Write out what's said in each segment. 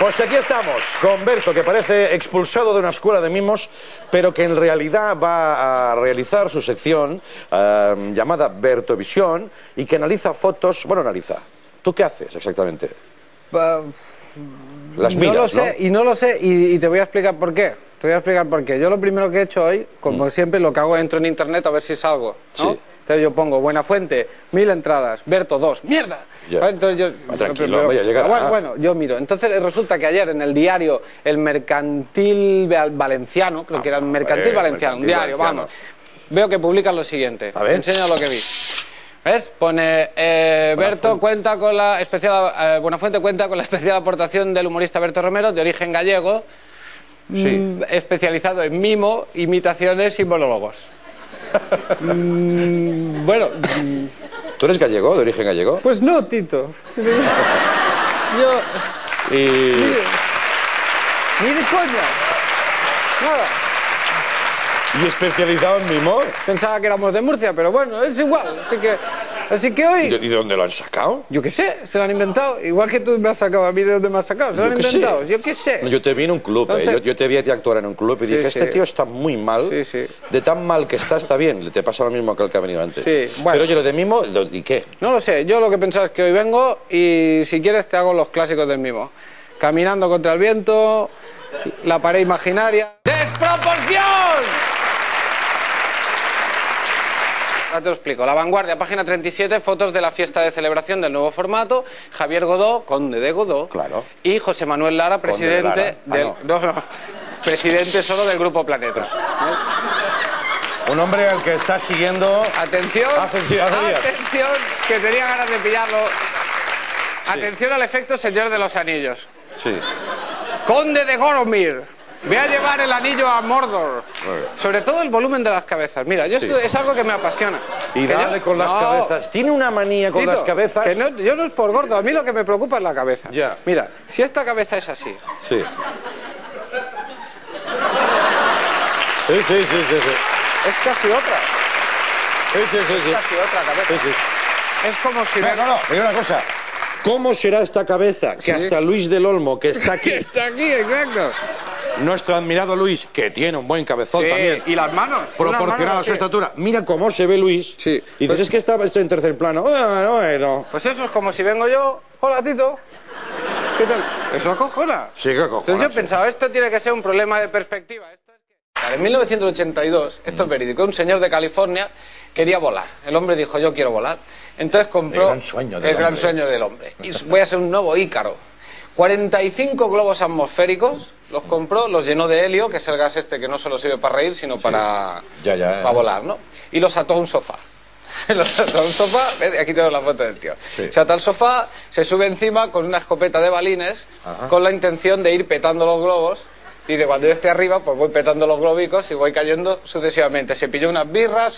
Pues aquí estamos, con Berto, que parece expulsado de una escuela de mimos, pero que en realidad va a realizar su sección llamada Bertovisión y que analiza fotos... Bueno, analiza. ¿Tú qué haces exactamente? Las miras, no lo sé, ¿no? y no lo sé, y te voy a explicar por qué. Te voy a explicar por qué. Yo lo primero que he hecho hoy, como siempre, lo que hago, entro en internet a ver si salgo, ¿no? Sí. Entonces yo pongo Buenafuente, 1000 entradas, Berto 2, ¡mierda! Ya. Entonces yo, Tranquilo, vaya a llegar. Bueno, yo miro. Entonces resulta que ayer en el diario El Mercantil Valenciano, creo que era el Mercantil Valenciano, un diario, vamos, veo que publican lo siguiente. A ver. Te enseño lo que vi. ¿Ves? Pone Berto cuenta con la especial Buenafuente cuenta con la especial aportación del humorista Berto Romero, de origen gallego, especializado en mimo, imitaciones y monólogos. Bueno, ¿Tú eres gallego, de origen gallego? pues no, Tito. Yo Y... ni de coña. Nada. ¿Y especializado en mimo? Pensaba que éramos de Murcia, pero bueno, es igual. Así que hoy... ¿Y de dónde lo han sacado? Yo qué sé, se lo han inventado. Igual que tú me has sacado a mí de dónde me has sacado. Se lo han inventado, yo qué sé. Yo te vi en un club, Entonces... yo te vi a ti actuar en un club y dije, este tío está muy mal. Sí, sí. De tan mal que está bien. Te pasa lo mismo que el que ha venido antes. Sí, bueno. Pero oye, lo de mimo, ¿y qué? No lo sé, yo lo que pensaba es que hoy vengo y si quieres te hago los clásicos del mimo. Caminando contra el viento, la pared imaginaria... ¡Desproporción! Ahora te lo explico. La Vanguardia, página 37, fotos de la fiesta de celebración del nuevo formato. Javier Godó, conde de Godó. Claro. Y José Manuel Lara, presidente presidente solo del Grupo Planetos. Un hombre al que está siguiendo... Atención, hace días. atención, que tenía ganas de pillarlo. Atención al efecto Señor de los Anillos. Sí. Conde de Goromir, ve a llevar el anillo a Mordor. Sobre todo el volumen de las cabezas. Mira, es algo que me apasiona. Y Que dale con las cabezas. Tiene una manía con Tito, las cabezas. que yo no es por gordo, a mí lo que me preocupa es la cabeza. Ya. Mira, si esta cabeza es así. Sí. Sí. Es casi otra. Sí. Es casi otra cabeza. Sí. Es como si... No, mira una cosa. ¿Cómo será esta cabeza? Que hasta Luis del Olmo, que está aquí, Está aquí, exacto. nuestro admirado Luis, que tiene un buen cabezón también, Y las manos. proporcionado a su estatura. Mira cómo se ve Luis. Sí. Y dices, es que está en tercer plano. Bueno. Pues eso es como si vengo yo. Hola, Tito. ¿Qué tal? Eso acojona. Sí, que cojones. Entonces yo he pensado, esto tiene que ser un problema de perspectiva. En 1982, esto es verídico, un señor de California quería volar. El hombre dijo, yo quiero volar. Entonces compró El gran sueño del hombre. Y voy a ser un nuevo Ícaro. 45 globos atmosféricos, los compró, los llenó de helio, que es el gas este que no solo sirve para reír, sino para volar, ¿no? Y los ató a un sofá. Se los ató a un sofá, aquí tengo la foto del tío. Sí. Se ata al sofá, se sube encima con una escopeta de balines, con la intención de ir petando los globos. Y de cuando yo esté arriba, pues voy petando los globicos y voy cayendo sucesivamente. Se pilló unas birras,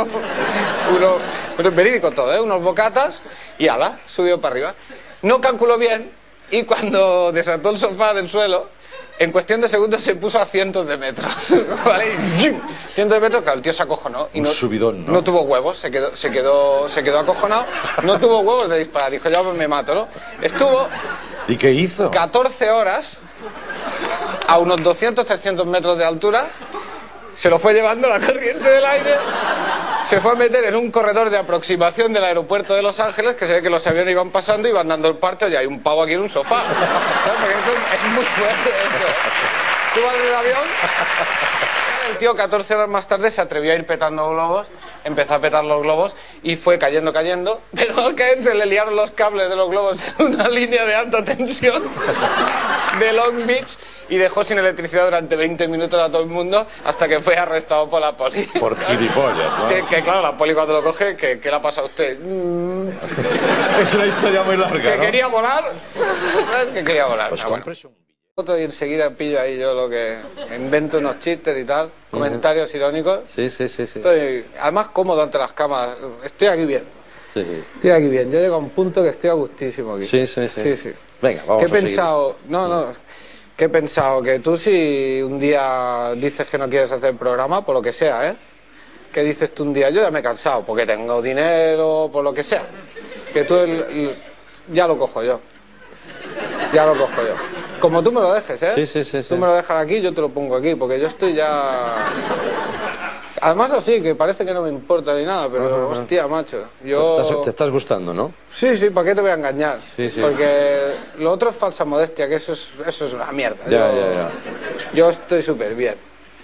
verídico todo, unos bocatas, y ala, subió para arriba. No calculó bien, y cuando desató el sofá del suelo, en cuestión de segundos se puso a cientos de metros. ¿Vale? Cientos de metros, claro, el tío se acojonó. Y un subidón, ¿no? No tuvo huevos, se quedó acojonado. No tuvo huevos de disparar, dijo, ya me mato, ¿no? Estuvo... ¿Y qué hizo? 14 horas... a unos 200, 300 metros de altura, se lo fue llevando la corriente del aire, se fue a meter en un corredor de aproximación del aeropuerto de Los Ángeles, que se ve que los aviones iban pasando y iban dando el parte, y hay un pavo aquí en un sofá. Es muy fuerte esto. Tú vas en el avión, el tío 14 horas más tarde se atrevió a ir petando globos, empezó a petar los globos y fue cayendo, pero al caer se le liaron los cables de los globos en una línea de alta tensión de Long Beach y dejó sin electricidad durante 20 minutos a todo el mundo hasta que fue arrestado por la poli. Por gilipollas, ¿no? Que claro, la poli cuando lo coge, ¿qué le ha pasado a usted? Es una historia muy larga, ¿Que ¿no? quería volar? ¿Sabes que quería volar? Pues compres un... Y enseguida pillo ahí yo lo que invento unos chistes y tal, comentarios irónicos. Sí. Estoy además cómodo ante las cámaras, estoy aquí bien. Sí. Estoy aquí bien, yo llego a un punto que estoy a gustísimo aquí. Sí. Venga, vamos ¿Qué he a seguir. pensado? ¿Qué he pensado? Que tú si un día dices que no quieres hacer el programa, por lo que sea, que dices tú un día, yo ya me he cansado, porque tengo dinero, por lo que sea, que tú ya lo cojo yo. Como tú me lo dejes, ¿eh? Sí. Tú me lo dejas aquí, yo te lo pongo aquí, porque yo estoy ya... Además así, que parece que no me importa ni nada, pero hostia, macho, yo... Te estás gustando, ¿no? Sí, ¿para qué te voy a engañar? Sí. Porque lo otro es falsa modestia, que eso es una mierda. Ya. Yo estoy súper bien.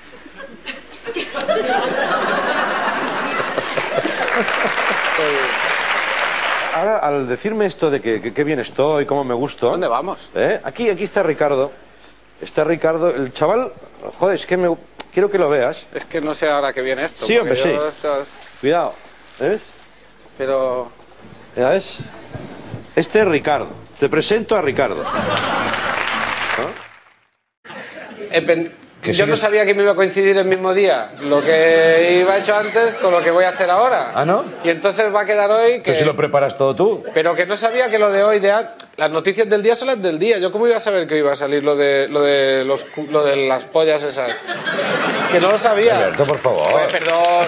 Ahora, al decirme esto de que bien estoy, cómo me gusto... ¿Dónde vamos? Aquí está Ricardo. Está Ricardo. El chaval... Joder, es que quiero que lo veas. Es que no sé ahora que viene esto. Sí, hombre, sí. Esto... Cuidado. ¿Ves? Pero... ¿Ya ves? Este es Ricardo. Te presento a Ricardo. Yo no sabía que me iba a coincidir el mismo día lo que iba hecho antes con lo que voy a hacer ahora. ¿Ah, no? Y entonces va a quedar hoy que... Pero si lo preparas todo tú. Pero que no sabía que lo de hoy, las noticias del día son las del día. ¿Yo cómo iba a saber que iba a salir lo de las pollas esas? Que no lo sabía. Alberto, por favor. Oye, perdón.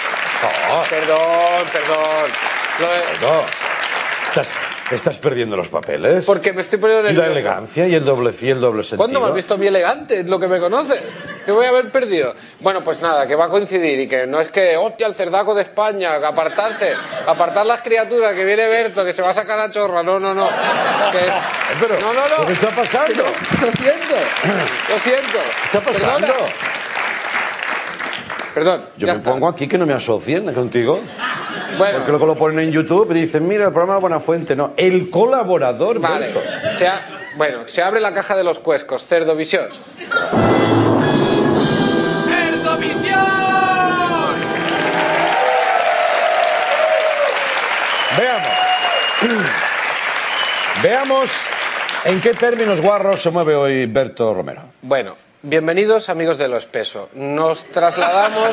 Perdón. No. Estás perdiendo los papeles. Porque me estoy poniendo Y nervioso. la elegancia y el doble sentido. ¿Cuándo me has visto a mí elegante? Es lo que me conoces. ¿Qué voy a haber perdido? Bueno, pues nada, que va a coincidir y que no es que, hostia, el cerdaco de España, que apartar las criaturas, que viene Berto, que se va a sacar la chorra. No. Que es... Pero, No. ¿qué está pasando? Lo siento. ¿Qué está pasando? Perdón, Yo ya me está. pongo aquí que no me asocien contigo. Bueno, Porque luego lo ponen en YouTube y dicen, mira, el programa de Buenafuente. No, el colaborador. vale. Berto. Se abre la caja de los cuescos, Cerdovisión. ¡Cerdovisión! Veamos en qué términos guarros se mueve hoy Berto Romero. Bueno, bienvenidos amigos de Lo Espeso. Nos trasladamos...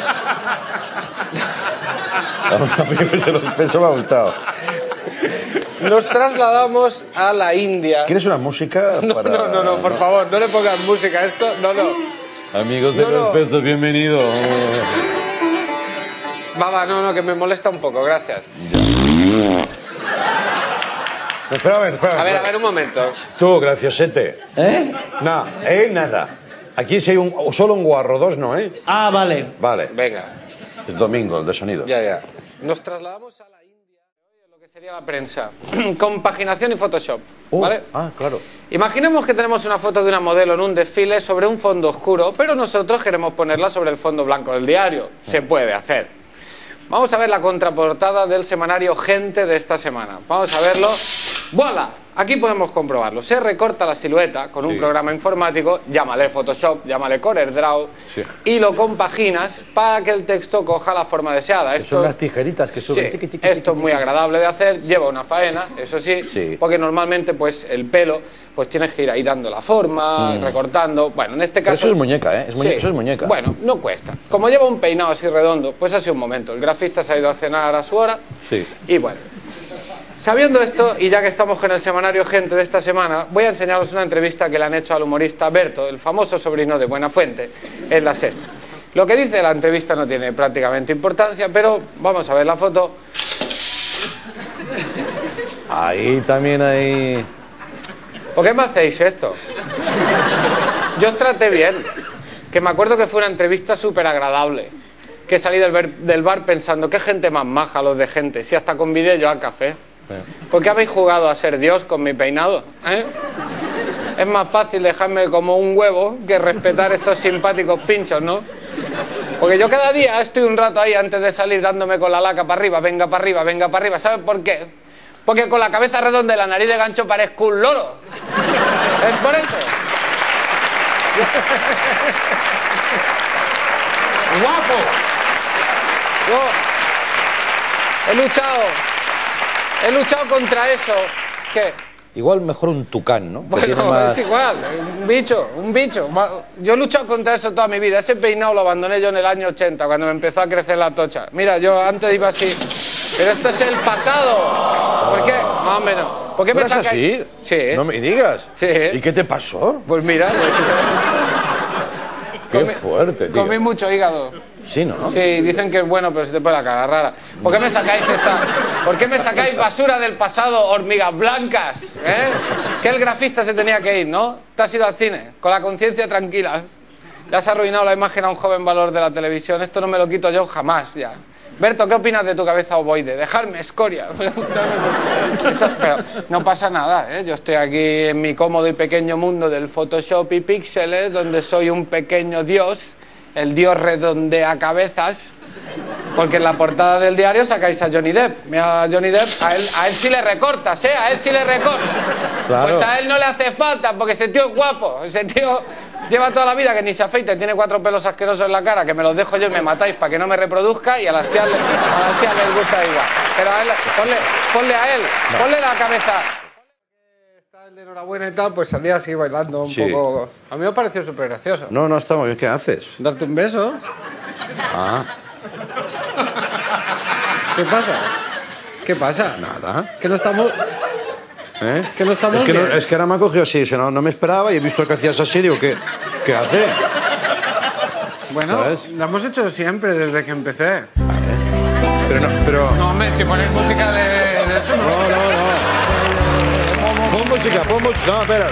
Eso me ha gustado. Nos trasladamos a la India. ¿Quieres una música? No, por favor, no le pongas música a esto. No. Amigos de No, Los Espesos, bienvenidos. No, que me molesta un poco, gracias. Espera, a ver, un momento. Tú, graciosete. Nada. Aquí si hay solo un guarro, dos no, ¿eh? Ah, vale. Vale. Venga. Es domingo, el de sonido. Ya. Nos trasladamos a la India, lo que sería la prensa. Compaginación y Photoshop, ¿vale? Claro. Imaginemos que tenemos una foto de una modelo en un desfile sobre un fondo oscuro, pero nosotros queremos ponerla sobre el fondo blanco del diario. Se puede hacer. Vamos a ver la contraportada del semanario Gente de esta semana. Vamos a verlo. ¡Voilà! Aquí podemos comprobarlo. Se recorta la silueta con un programa informático, llámale Photoshop, llámale CorelDRAW, y lo compaginas para que el texto coja la forma deseada. Esto, son las tijeritas que suben. Sí, esto es muy agradable de hacer, lleva una faena, eso sí, porque normalmente pues el pelo pues tienes que ir ahí dando la forma, recortando. Bueno, en este caso... Pero eso es muñeca, ¿eh? Eso es muñeca. Bueno, no cuesta. Como lleva un peinado así redondo, pues ha sido un momento. El grafista se ha ido a cenar a su hora. Sí. Y bueno, sabiendo esto, y ya que estamos con el semanario Gente de esta semana, voy a enseñaros una entrevista que le han hecho al humorista Berto, el famoso sobrino de Buenafuente, en La Sexta. Lo que dice la entrevista no tiene prácticamente importancia, pero vamos a ver la foto. Ahí también hay... ¿Por qué me hacéis esto? Yo os traté bien, que me acuerdo que fue una entrevista súper agradable, que salí del bar pensando, qué gente más maja los de Gente, si hasta convidé yo al café. ¿Por qué habéis jugado a ser Dios con mi peinado? Es más fácil dejarme como un huevo que respetar estos simpáticos pinchos, ¿no? Porque yo cada día estoy un rato ahí antes de salir dándome con la laca para arriba, venga para arriba, venga para arriba. ¿Sabes por qué? Porque con la cabeza redonda y la nariz de gancho parezco un loro. ¿Es por eso? ¡Guapo! Yo he luchado contra eso. ¿Qué? Igual mejor un tucán, ¿no? Bueno, es igual, un bicho. Yo he luchado contra eso toda mi vida. Ese peinado lo abandoné yo en el año 80, cuando me empezó a crecer la tocha. Mira, yo antes iba así. Pero esto es el pasado. ¿Por qué? No, hombre, no. ¿Por qué me sacáis? ¿Así? Sí. No me digas. Sí. ¿Y qué te pasó? Pues mira. Qué fuerte, tío. Comí mucho hígado. Sí, ¿no? Sí, dicen que es bueno, pero se te pone la cara rara. ¿Por qué me sacáis basura del pasado, hormigas blancas? Que el grafista se tenía que ir, ¿no? Te has ido al cine, con la conciencia tranquila. Le has arruinado la imagen a un joven valor de la televisión. Esto no me lo quito yo jamás, ya. Berto, ¿qué opinas de tu cabeza ovoide? Dejarme, escoria. Pero no pasa nada, ¿eh? Yo estoy aquí en mi cómodo y pequeño mundo del Photoshop y píxeles, donde soy un pequeño dios. El dios redondea cabezas. Porque en la portada del diario sacáis a Johnny Depp. Mira, a Johnny Depp, a él sí le recortas, ¿eh? A él sí le recortas. Claro. Pues a él no le hace falta, porque ese tío es guapo. Ese tío lleva toda la vida que ni se afeita y tiene 4 pelos asquerosos en la cara, que me los dejo yo y me matáis para que no me reproduzca, y a las tías les gusta igual. Pero a él, ponle a él, ponle la cabeza. Está el de enhorabuena y tal, pues salía así bailando un poco. A mí me pareció súper gracioso. No, está muy bien. ¿Qué haces? Darte un beso. Ah, ¿Qué pasa? ¿Qué pasa? nada. Que no estamos... ¿Eh? Que no estamos es bien. es que ahora me ha cogido así, no me esperaba y he visto que hacías así, digo, ¿qué hace? Bueno, ¿sabes? lo hemos hecho siempre desde que empecé. Pero... No, hombre, si pones música de eso, No. Pon música. No, espera.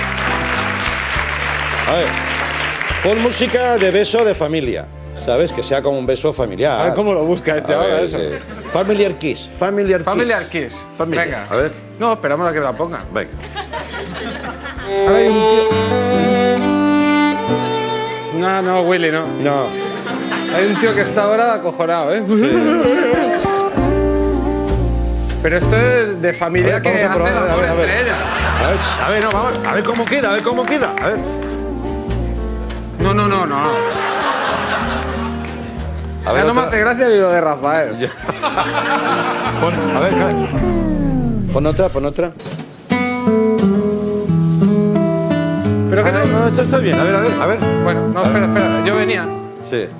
A ver. Pon música de beso de familia. ¿Sabes? Que sea como un beso familiar. A ver cómo lo busca este ahora, eso. Familiar Kiss. Familiar Kiss. Familiar. Venga. A ver. No, esperamos a que la ponga. Venga. Ahora hay un tío... No, Willy, no. No. Hay un tío que está ahora acojonado, ¿eh? Sí. Pero esto es de familia que hace la amor entre ellas. A ver, vamos. A ver cómo queda, A ver. No. A ver, no me hace gracia ni lo de Rafael. A ver. Pon otra. Pero que no, esta está bien. A ver. Bueno, no, espera. Yo venía. Sí.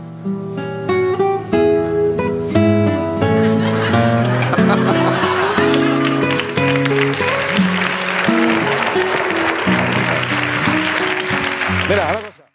Mira, ahora cosa.